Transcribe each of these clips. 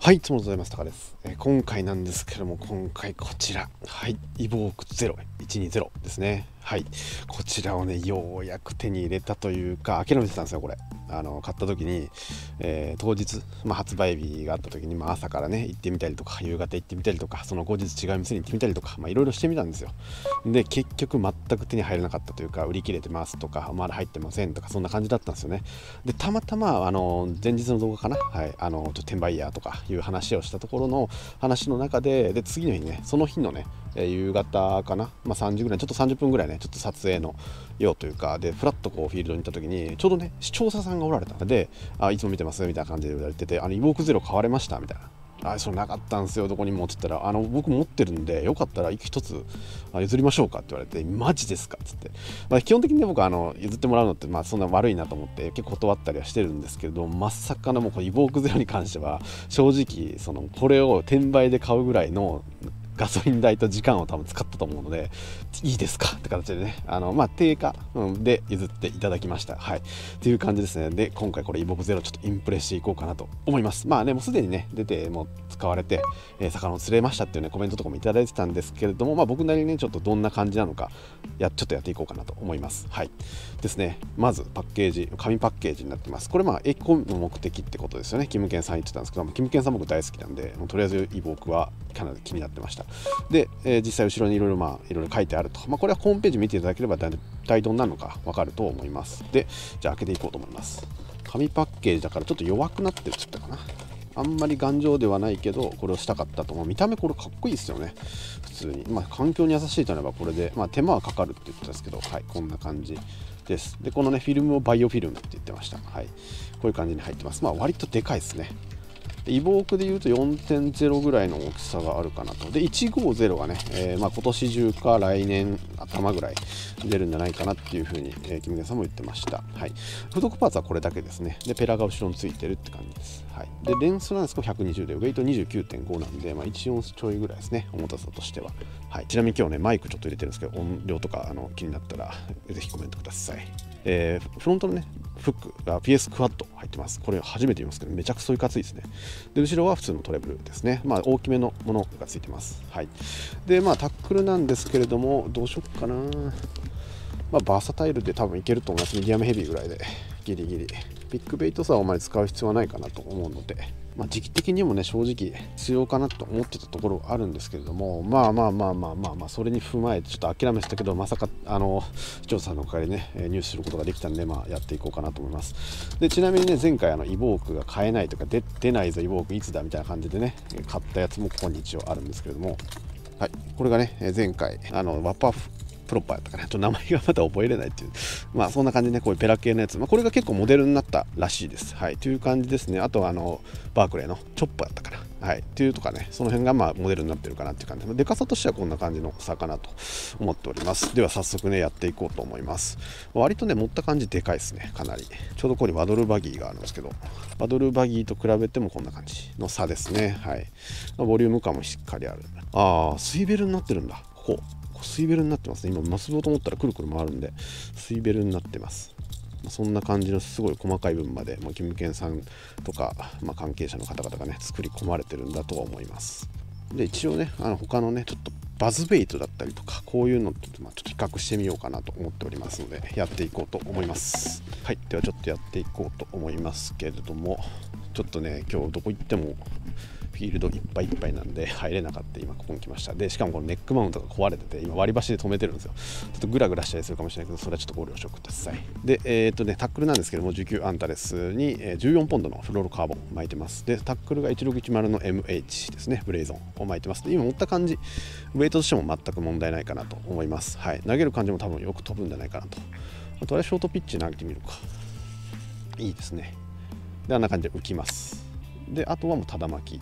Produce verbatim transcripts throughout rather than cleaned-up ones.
はい、いつもございます。タカです、えー。今回なんですけども、今回こちら、はい、イボークゼロいちにゼロですね。はい、こちらをね、ようやく手に入れたというか、諦めてたんですよ、これ。あの買った時に、えー、当日、まあ、発売日があった時に、まあ、朝からね、行ってみたりとか、夕方行ってみたりとか、その後日違う店に行ってみたりとか、まあ、いろいろしてみたんですよ。で、結局全く手に入らなかったというか、売り切れてますとか、まだ入ってませんとか、そんな感じだったんですよね。で、たまたま、あの前日の動画かな、はい、あのちょっと転売ヤーとかいう話をしたところの話の中で、で次の日ね、その日のね、えー、夕方かな、まあ、さんじぐらい、ちょっとさんじゅっぷんぐらいね、ちょっと撮影の用というかで、フラッとこうフィールドに行った時に、ちょうどね、視聴者さんがおられたので、あ、いつも見てますみたいな感じで言われてて、あのイボークゼロ買われましたみたいな。あ、それなかったんですよ、どこにもって言ったら、あの僕持ってるんで、よかったら一つ譲りましょうかって言われて、マジですかっつって、まあ、基本的にね、僕はあの譲ってもらうのって、まあ、そんな悪いなと思って結構断ったりはしてるんですけど、まさかのもうこのイボークゼロに関しては、正直そのこれを転売で買うぐらいのガソリン代と時間を多分使ったと思うので、いいですかって形でね、あのまあ定価で譲っていただきました。はいっていう感じですね。で、今回これイボークゼロちょっとインプレしていこうかなと思います。まあね、もうすでにね出て、もう使われて、えー、魚を釣れましたっていうねコメントとかもいただいてたんですけれども、まあ僕なりにねちょっとどんな感じなのかやちょっとやっていこうかなと思います。はいですね。まずパッケージ、紙パッケージになってます。これまあエコの目的ってことですよね。キムケンさん言ってたんですけども、キムケンさん僕大好きなんで、もうとりあえずイボークはかなり気になってました。で、えー、実際後ろにいろいろまあいろいろ書いてあると、まあ、これはホームページ見ていただければ大体どんなのか分かると思います。で、じゃあ開けていこうと思います。紙パッケージだからちょっと弱くなってるって言ったかな。あんまり頑丈ではないけど、これをしたかったと思う。見た目これかっこいいですよね、普通に。まあ環境に優しいとなればこれで、まあ、手間はかかるって言ってたんですけど、はい、こんな感じです。で、このねフィルムをバイオフィルムって言ってました。はい、こういう感じに入ってます。まあ割とでかいですね。イボークでいうと よんてんゼロ ぐらいの大きさがあるかなと。で、いちごゼロはね、えーまあ、今年中か来年頭ぐらい出るんじゃないかなっていうふうに、えー、キムケンさんも言ってました。はい。付属パーツはこれだけですね。で、ペラが後ろについてるって感じです。はい。で、レンスなんですけどひゃくにじゅうで、ウェイト にじゅうきゅうてんご なんで、まあ、いちオンスちょいぐらいですね、重たさとしては。はい。ちなみに今日ね、マイクちょっと入れてるんですけど、音量とかあの気になったら、ぜひコメントください。えー、フロントのね、フックが ピーエス クワッド入ってます。これ初めて見ますけど、めちゃくそいかついですね。で、後ろは普通のトレブルですね。まあ、大きめのものがついてます。はい。で、まあ、タックルなんですけれども、どうしよっかな。まあ、バーサタイルで多分いけると思います。ミディアムヘビーぐらいで、ギリギリ。ビッグベイトさはあまり使う必要はないかなと思うので、まあ、時期的にもね、正直必要かなと思ってたところはあるんですけれども、まあまあまあまあまあまあ、それに踏まえてちょっと諦めてたけど、まさかあの視聴者さんのおかげでね、入手することができたんで、まあ、やっていこうかなと思います。で、ちなみにね、前回あのイボークが買えないとか、出出ないぞイボークいつだみたいな感じでね、買ったやつもここに一応あるんですけれども、はい、これがね、前回あのワッパープロッパーやったかな、ちょっと名前がまだ覚えれないっていう、まあそんな感じでね、こういうペラ系のやつ、まあ、これが結構モデルになったらしいです。はい、という感じですね。あとはあのバークレーのチョッパーやったかな、はい、っていうとかね、その辺がまあモデルになってるかなっていう感じで、でかさとしてはこんな感じの差かなと思っております。では早速ね、やっていこうと思います。割とね、持った感じでかいですね、かなり。ちょうどここにワドルバギーがあるんですけど、ワドルバギーと比べてもこんな感じの差ですね。はい、まあ、ボリューム感もしっかりある。ああ、水ベルになってるんだ、ここ。水ベルになってますね。今結ぼうと思ったらくるくる回るんで水ベルになってます。そんな感じのすごい細かい部分まで、まあ、キムケンさんとか、まあ、関係者の方々がね作り込まれてるんだとは思います。で、一応ね、あの他のねちょっとバズベイトだったりとかこういうのと、まあ、ちょっと比較してみようかなと思っておりますので、やっていこうと思います。はい、ではちょっとやっていこうと思いますけれども、ちょっとね今日どこ行ってもフィールドいっぱいいっぱいなんで入れなかった。今ここに来ました。で、しかもこのネックマウントが壊れてて、今割り箸で止めてるんですよ。ちょっとグラグラしたりするかもしれないけど、それはちょっとご了承ください。で、えー、っとね、タックルなんですけども、じゅうきゅうアンタレスにじゅうよんポンドのフロールカーボン巻いてます。で、タックルがいちろくいちまるの エムエイチ ですね、ブレイゾンを巻いてます。で、今持った感じ、ウェイトとしても全く問題ないかなと思います。はい、投げる感じも多分よく飛ぶんじゃないかなと。あとはショートピッチ投げてみるか。いいですね。で、あんな感じで浮きます。で、あとはもうただ巻き。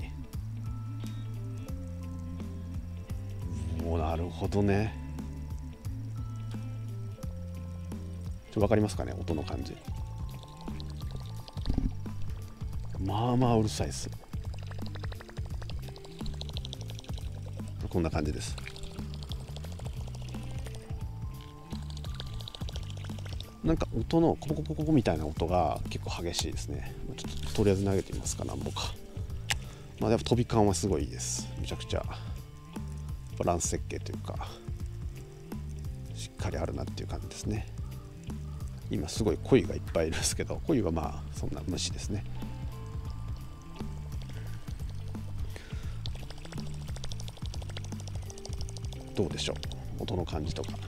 お、なるほどね。ちょっと分かりますかね、音の感じ。まあまあうるさいです。こんな感じです。なんか音のコポコポコポみたいな音が結構激しいですね。ちょっととりあえず投げてみますか。なんぼかまあやっぱ飛び感はすごいいいです。めちゃくちゃバランス設計というかしっかりあるなっていう感じですね。今すごい鯉がいっぱいいるんですけど、鯉はまあそんな無視ですね。どうでしょう、音の感じとか。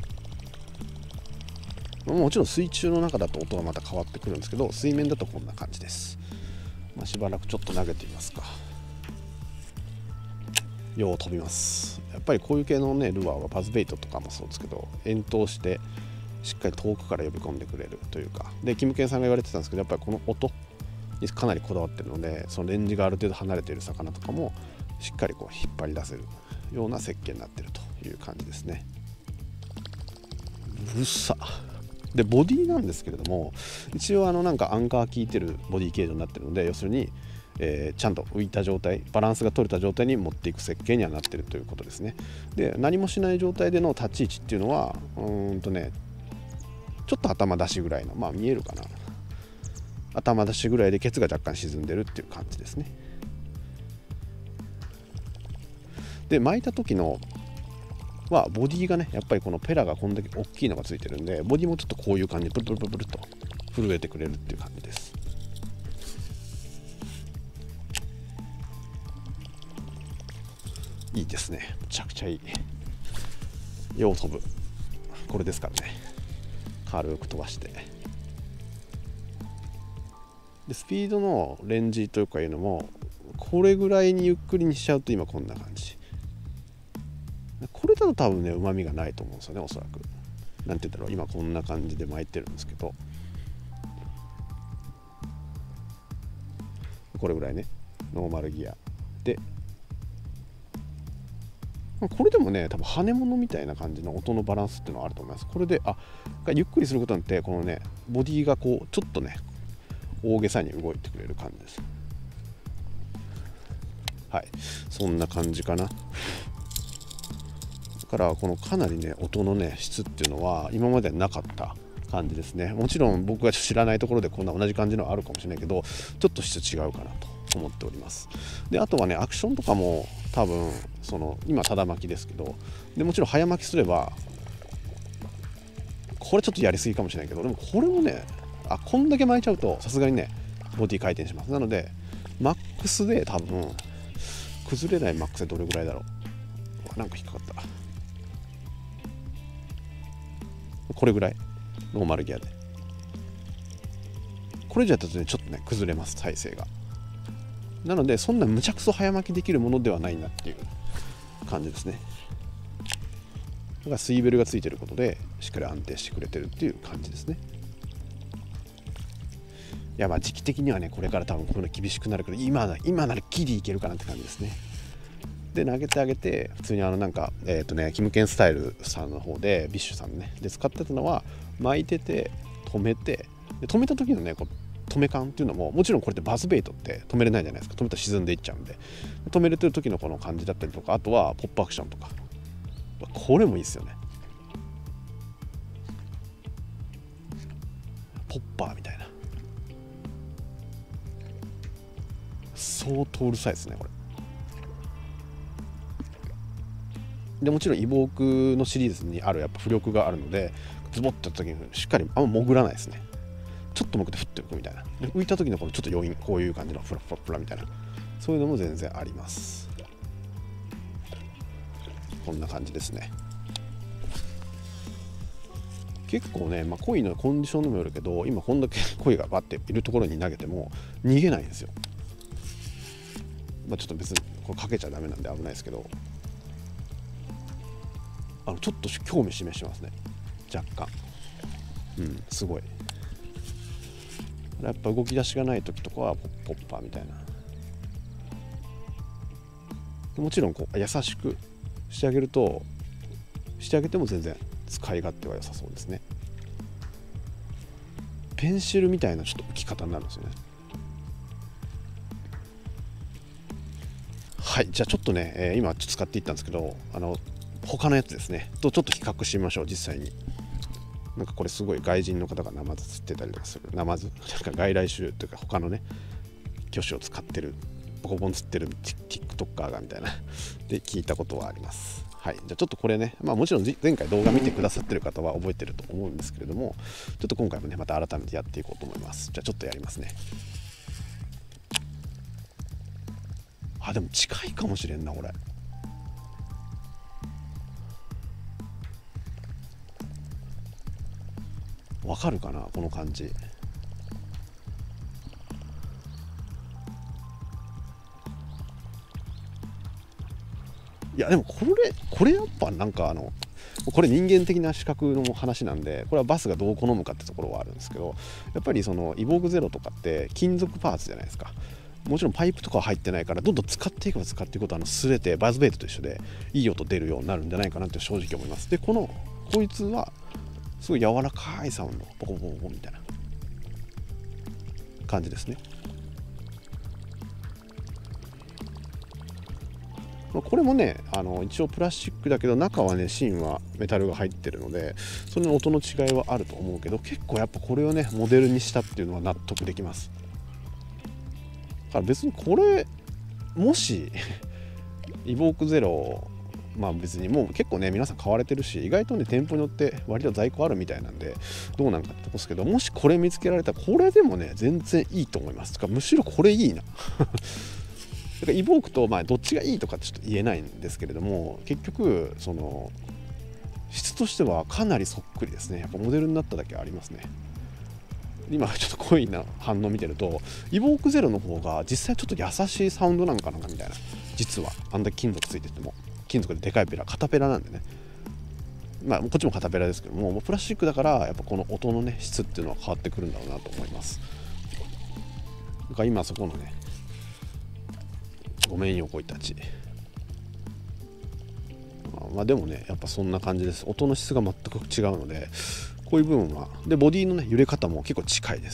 もちろん水中の中だと音がまた変わってくるんですけど、水面だとこんな感じです。まあ、しばらくちょっと投げてみますか。よう飛びます。やっぱりこういう系のねルアーはバズベイトとかもそうですけど、遠投してしっかり遠くから呼び込んでくれるというかで、キムケンさんが言われてたんですけど、やっぱりこの音にかなりこだわってるので、そのレンジがある程度離れている魚とかもしっかりこう引っ張り出せるような設計になっているという感じですね。うっさでボディなんですけれども、一応あのなんかアンカー効いてるボディ形状になってるので、要するに、えー、ちゃんと浮いた状態、バランスが取れた状態に持っていく設計にはなってるということですね。で何もしない状態での立ち位置っていうのはうーんとねちょっと頭出しぐらいの、まあ見えるかな、頭出しぐらいでケツが若干沈んでるっていう感じですね。で巻いた時のはボディがねやっぱりこのペラがこんだけ大きいのがついてるんで、ボディもちょっとこういう感じでプルプルプルプルと震えてくれるっていう感じです。いいですね、めちゃくちゃいい。よう飛ぶ、これですからね。軽く飛ばしてでスピードのレンジというかいうのもこれぐらいにゆっくりにしちゃうと今こんな感じ。これだと多分ねうまみがないと思うんですよね、おそらく。なんて言うんだろう、今こんな感じで巻いてるんですけど、これぐらいねノーマルギアで、これでもね多分跳ね物みたいな感じの音のバランスっていうのはあると思います。これであゆっくりすることによってこのねボディがこうちょっとね大げさに動いてくれる感じです。はい、そんな感じかな。だからこのかなりね音のね質っていうのは今までなかった感じですね。もちろん僕が知らないところでこんな同じ感じのはあるかもしれないけど、ちょっと質違うかなと思っております。であとはねアクションとかも多分その今ただ巻きですけど、でもちろん早巻きすればこれちょっとやりすぎかもしれないけど、でもこれもねあこんだけ巻いちゃうとさすがにねボディ回転します。なのでマックスで多分崩れないマックスでどれぐらいだろう、なんか引っかかった、これぐらいノーマルギアで、これじゃだとねちょっとね崩れます体勢が。なのでそんなむちゃくそ早巻きできるものではないなっていう感じですね。だからスイベルがついてることでしっかり安定してくれてるっていう感じですね。いやまあ時期的にはねこれから多分こういうの厳しくなるけど、今な今ならギリいけるかなって感じですね。で投げてあげて普通にあのなんかえっとねキムケンスタイルさんの方でビッシュさんねで使ってたのは巻いてて止めて、で止めた時のねこう止め感っていうのももちろんこれってバズベイトって止めれないじゃないですか。止めたら沈んでいっちゃうんで、止めれてる時のこの感じだったりとか、あとはポップアクションとかこれもいいですよね。ポッパーみたいな相当うるさいですねこれで。もちろんイボークのシリーズにあるやっぱ浮力があるので、ズボッとやった時にしっかりあんま潜らないですね。ちょっと潜って振っていくみたいな、で浮いた時のこのちょっと余韻、こういう感じのフラフラフラみたいな、そういうのも全然あります。こんな感じですね。結構ね、まあ、鯉のコンディションにもよるけど、今こんだけ鯉がバッているところに投げても逃げないんですよ。まあ、ちょっと別にこれかけちゃダメなんで危ないですけど、あのちょっと興味示しますね若干。うんすごい。やっぱ動き出しがない時とかはポッポッパーみたいな。もちろんこう優しくしてあげるとしてあげても全然使い勝手は良さそうですね。ペンシルみたいなちょっと浮き方になるんですよね。はい、じゃあちょっとね、えー、今使っていったんですけど、あの他のやつですねとちょっと比較してみましょう。実際になんかこれすごい外人の方がナマズ釣ってたりとかする、ナマズなんか外来種というか他のね魚種を使ってるボコボン釣ってる TikToker がみたいなで聞いたことはあります。はい、じゃあちょっとこれね、まあ、もちろん前回動画見てくださってる方は覚えてると思うんですけれども、ちょっと今回もねまた改めてやっていこうと思います。じゃあちょっとやりますね。あ、でも近いかもしれんなこれ。わかるかなこの感じ。いやでもこれこれやっぱなんかあのこれ人間的な視覚の話なんで、これはバスがどう好むかってところはあるんですけど、やっぱりそのイボークゼロとかって金属パーツじゃないですか。もちろんパイプとかは入ってないから、どんどん使っていけば使っていくことあの擦れてバズベイトと一緒でいい音出るようになるんじゃないかなって正直思います。でこのこいつはすごい柔らかいサウンド、ボコボコボコみたいな感じですね。これもねあの一応プラスチックだけど中はね芯はメタルが入ってるので、それの音の違いはあると思うけど、結構やっぱこれをねモデルにしたっていうのは納得できます。だから別にこれもしイボークゼロ、まあ別にもう結構ね皆さん買われてるし、意外とね店舗によって割と在庫あるみたいなんでどうなんかってとこですけど、もしこれ見つけられたらこれでもね全然いいと思います。かむしろこれいいなだからイボークとまあどっちがいいとかちょっと言えないんですけれども、結局その質としてはかなりそっくりですね。やっぱモデルになっただけありますね。今ちょっと濃いな反応見てるとイボークゼロの方が実際ちょっと優しいサウンドなんかなみたいな、実はあんだけ金属ついてても金属ででかいペラ片ペラなんでね、まあこっちも片ペラですけども、もうプラスチックだからやっぱこの音のね質っていうのは変わってくるんだろうなと思います。だから今そこのねごめんよこいたち、まあでもねやっぱそんな感じです。音の質が全く違うので、こういう部分はでボディのね揺れ方も結構近いです。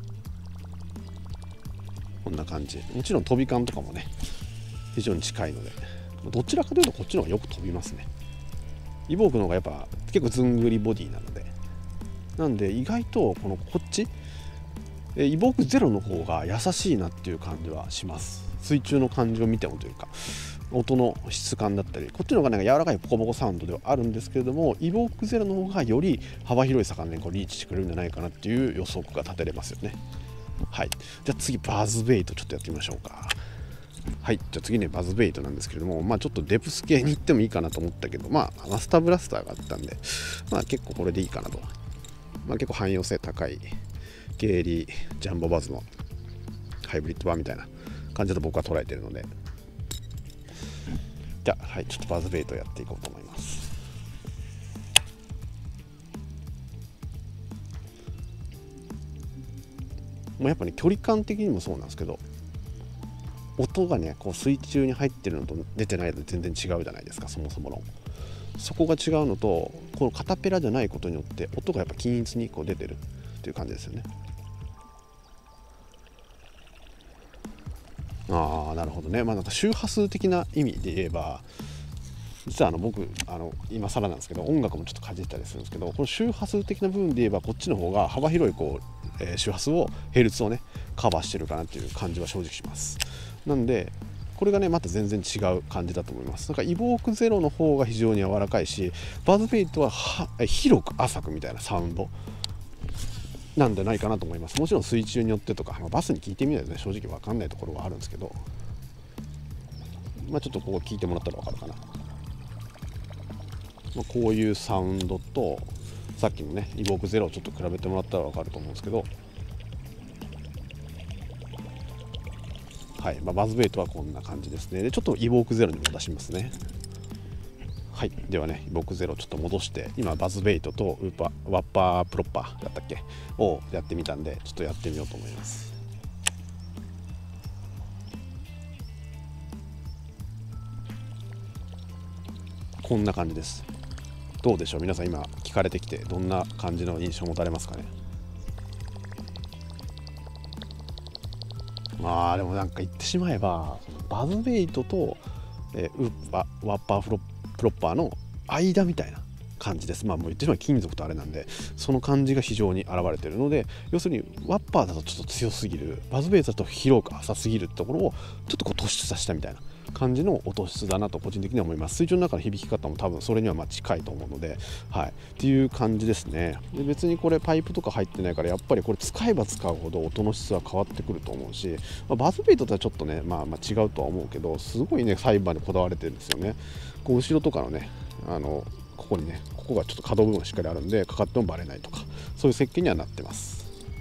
こんな感じ。もちろん飛び感とかもね非常に近いので、どちらかというとこっちの方がよく飛びますね。イボークの方がやっぱ結構ずんぐりボディなので、なんで意外とこのこっちイボークゼロの方が優しいなっていう感じはします。水中の感じを見てもというか、音の質感だったり、こっちの方がなんか柔らかいポコポコサウンドではあるんですけれども、イボークゼロの方がより幅広い魚にこうリーチしてくれるんじゃないかなっていう予測が立てれますよね。はい、じゃあ次バズベイトちょっとやってみましょうか。はい、じゃあ次ねバズベイトなんですけれども、まあちょっとデプス系に行ってもいいかなと思ったけど、まあマスターブラスターがあったんで、まあ結構これでいいかなと。まあ結構汎用性高いゲイリージャンボバズのハイブリッド版みたいな感じだと僕は捉えているので、じゃあ、はい、ちょっとバズベイトやっていこうと思います。もうやっぱり、ね、距離感的にもそうなんですけど、音がねこう水中に入ってるのと出てないのと全然違うじゃないですか。そもそものそこが違うのと、このカタペラじゃないことによって音がやっぱ均一にこう出てるっていう感じですよね。ああなるほどね。まあなんか周波数的な意味で言えば、実はあの僕あの今更なんですけど音楽もちょっとかじったりするんですけど、この周波数的な部分で言えばこっちの方が幅広いこう、えー、周波数をヘルツをねカバーしてるかなっていう感じは正直します。なんでこれがねまた全然違う感じだと思います。だからイボークゼロの方が非常に柔らかいし、バズベイトはは広く浅くみたいなサウンドなんじゃないかなと思います。もちろん水中によってとか、まあ、バスに聞いてみないとね正直分かんないところはあるんですけど、まあちょっとここ聞いてもらったら分かるかな。まあ、こういうサウンドとさっきのねイボークゼロをちょっと比べてもらったら分かると思うんですけど、はい、まあ、バズベイトはこんな感じですね。でちょっとイボークゼロにも出しますね。はい、ではねイボークゼロちょっと戻して、今バズベイトとウーパワッパープロッパーだったっけをやってみたんで、ちょっとやってみようと思います。こんな感じです。どうでしょう皆さん、今聞かれてきてどんな感じの印象を持たれますかね。まあでもなんか言ってしまえばバズベイトと、えー、ウッパワッパーフロプロッパーの間みたいな感じです。まあもう言ってしまえば金属とあれなんで、その感じが非常に現れているので、要するにワッパーだとちょっと強すぎる、バズベースだと広く浅すぎるってところをちょっとこう突出させたみたいな感じの音質だなと個人的には思います。水中の中の響き方も多分それにはまあ近いと思うので、はい、っていう感じですね。で別にこれパイプとか入ってないから、やっぱりこれ使えば使うほど音の質は変わってくると思うし、まあ、バズベイトとはちょっとね、まあ、まあ違うとは思うけど、すごいね細部までこだわれてるんですよね。こう後ろとかのね、あのここにね、ここがちょっと可動部分がしっかりあるんで、かかってもバレないとか、そういう設計にはなってます。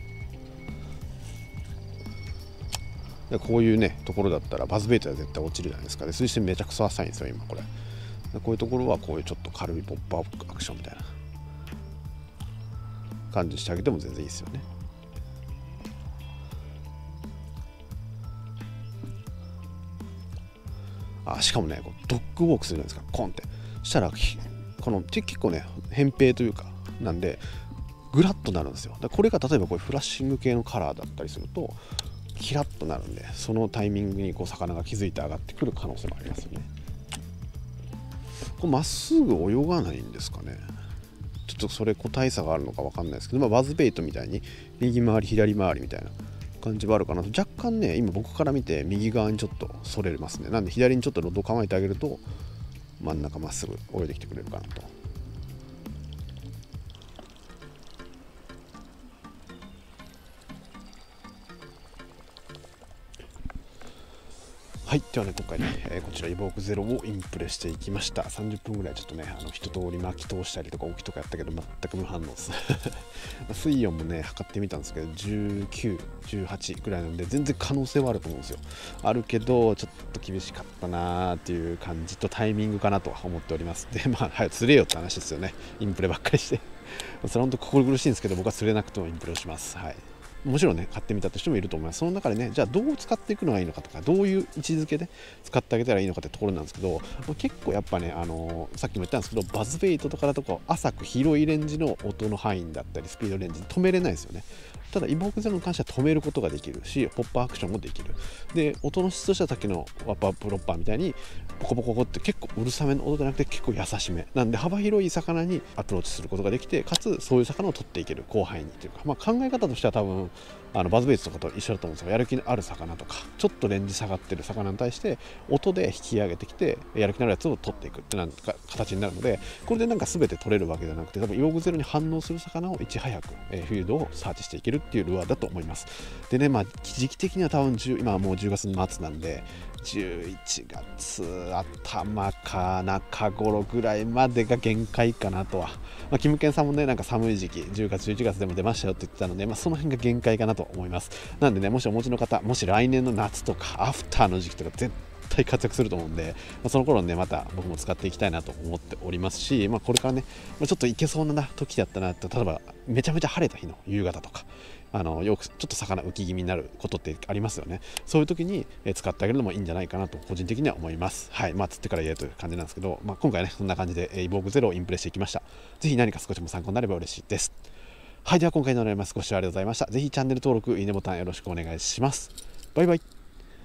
こういうねところだったらバズベイトは絶対落ちるじゃないですか。で水深めちゃくちゃ浅いんですよ今これ。こういうところはこういうちょっと軽いポップアップアクションみたいな感じにしてあげても全然いいですよね。あ、しかもねこうドッグウォークするじゃないですか、コンってしたらこの結構ね扁平というかなんでグラッとなるんですよ。だこれが例えばこういうフラッシング系のカラーだったりするとキラッとなるんで、そのタイミングにこう魚が気づいて上がってくる可能性もありますよね。これまっすぐ泳がないんですかね。ちょっとそれ個体差があるのか分かんないですけど、まあ、バズベイトみたいに右回り左回りみたいな感じはあるかなと。若干ね今僕から見て右側にちょっとそれますね。なんで左にちょっとロッドを構えてあげると真ん中まっすぐ泳いできてくれるかなと。はい、ではね今回ね、えー、こちらイボークゼロをインプレしていきました。さんじゅっぷんぐらいちょっとねあの一通り巻き通したりとか置きとかやったけど全く無反応です水温もね測ってみたんですけどじゅうきゅう、じゅうはちぐらいなんで全然可能性はあると思うんですよ。あるけどちょっと厳しかったなーっていう感じとタイミングかなとは思っております。でまあはい釣れよって話ですよね。インプレばっかりしてそれ本当心苦しいんですけど、僕は釣れなくてもインプレをします。はい、もちろんね買ってみたとしてもいると思います。その中でねじゃあどう使っていくのがいいのかとか、どういう位置づけで使ってあげたらいいのかってところなんですけど、まあ、結構やっぱね、あのー、さっきも言ったんですけどバズベイトとかだとこう浅く広いレンジの音の範囲だったりスピードレンジで止めれないですよね。ただイボークゼロに関しては止めることができるし、ポップアクションもできる。で音の質としてはさっきのワッパープロッパーみたいにポコポコポコって結構うるさめの音じゃなくて結構優しめなんで、幅広い魚にアプローチすることができて、かつそういう魚を取っていける広範囲にというか、まあ、考え方としては多分あのバズベイツとかと一緒だと思うんですよ。やる気のある魚とかちょっとレンジ下がってる魚に対して音で引き上げてきてやる気のあるやつを取っていくってなんか形になるので、これでなんか全て取れるわけじゃなくて、多分イボークゼロに反応する魚をいち早く、えー、フィールドをサーチしていけるっていうルアーだと思います。でね、まあ時期的には多分今はもうじゅうがつの末なんでじゅういちがつ頭か中頃ぐらいまでが限界かなとは、まあ、キムケンさんもねなんか寒い時期じゅうがつじゅういちがつでも出ましたよって言ってたので、まあ、その辺が限界かなと思います。なんでねもしお持ちの方、もし来年の夏とかアフターの時期とか絶対活躍すると思うんで、まあ、その頃ねまた僕も使っていきたいなと思っておりますし、まあ、これからねちょっといけそうな時だったなと、例えばめちゃめちゃ晴れた日の夕方とかあのよくちょっと魚浮き気味になることってありますよね。そういう時に使ってあげるのもいいんじゃないかなと個人的には思います。はい、まあ釣ってから言えるという感じなんですけど、まあ、今回はねそんな感じでイボークゼロをインプレしていきました。ぜひ何か少しでも参考になれば嬉しいです。はい、では今回の内容もご視聴ありがとうございました。ぜひチャンネル登録、いいねボタンよろしくお願いします。バイバイ。